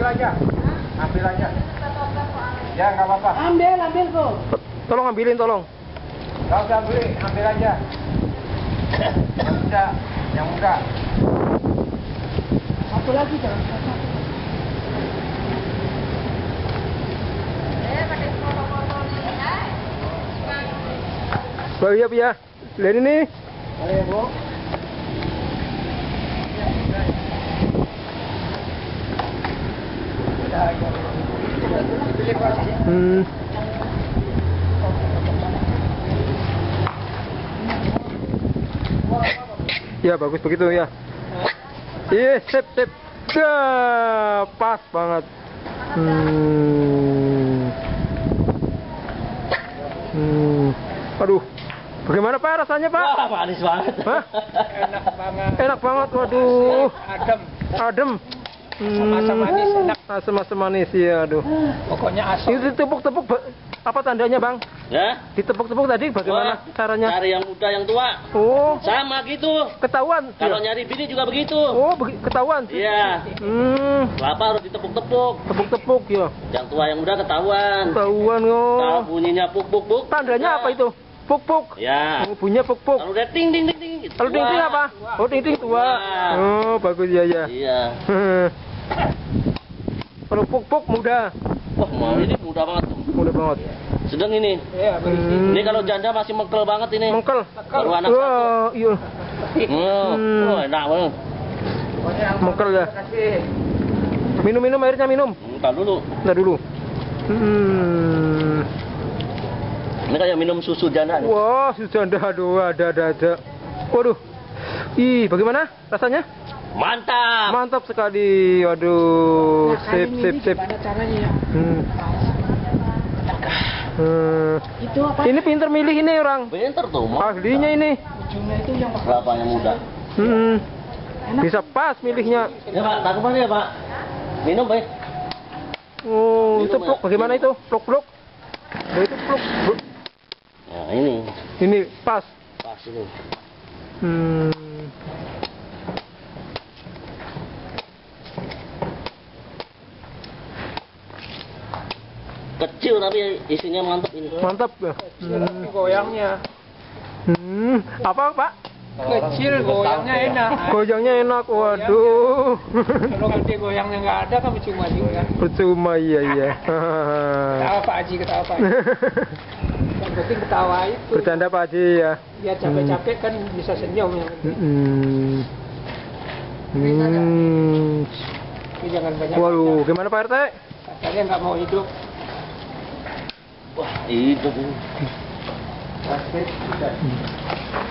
aja. Ambil aja. Ya, nggak apa-apa. Ambil kok. Tolong ambilin, tolong. Nggak usah beli, ambil aja. Yang muda, yang muda. Satu lagi jangan. Iya, ya. Lihat ini. Ayo, Bu. Ya, bagus begitu ya. Iya, sip. Dah, pas banget. Aduh. Bagaimana Pak rasanya Pak? Wah, manis banget. Hah? Enak banget. Enak banget, waduh. Adem. Asam manis, enak. Asam manis ya, aduh. Pokoknya asam. Itu ditepuk-tepuk, apa tandanya Bang? Ya? Ditepuk-tepuk tadi bagaimana caranya? Cari yang muda, yang tua. Oh, Sama gitu. ketahuan. Kalau Ya. nyari bini juga begitu. Oh, ketahuan. Iya. Kelapa harus ditepuk-tepuk. Tepuk-tepuk ya. Yang tua, yang muda ketahuan. Ketahuan Kalau oh. bunyinya puk-puk-puk. Tandanya apa itu? Puk-puk. Ya. Oh, bunyinya puk-puk. Kalau udah ting-ting-ting. Gitu. Kalau ting-ting apa? Oh, ting-ting tua. Oh, bagus ya ya. Iya. Kalau puk-puk muda. Wah, mau ini mudah banget tuh. Muda banget. Sedang ini. Iya, Ini kalau janda masih mengkel banget ini. Mengkel. Baru anak Wah, iya. Oh, enak banget. Mengkel ya. Minum airnya minum. Entar dulu. Ntar dulu. Ini kayak minum susu janda nih. Wah, sudah ada. Waduh. Ih, bagaimana rasanya? Mantap. Mantap sekali. Waduh, sip. Gimana caranya ya? Itu apa? Ini pinter milih ini orang. Pinter tuh, Mak. Ahlinya ini. Ujungnya itu yang Kelapa yang muda. Bisa pas milihnya. Ya, Pak, tangkapannya ya, Pak. Minum, Pak. Oh, Minum, itu pluk. ya. Bagaimana itu? Pluk. Nah, itu pluk. Nah, ini. Ini pas. Pas ini. Kecil tapi isinya mantap ini. Mantap ya. Goyangnya. Apa Pak? Kecil, goyangnya enak. Goyangnya enak. Waduh. Kalau nanti goyangnya nggak ada kan percuma juga. Percuma iya. Ketawa Pak Haji, ketawa Pak Haji. Yang penting ketawa itu. Bercanda Pak Haji ya. Biar capek-capek kan bisa senyum yang penting. Tapi jangan banyak. Waduh, gimana Pak RT? Katanya nggak mau hidup. Wah, hidup ini. Sakit.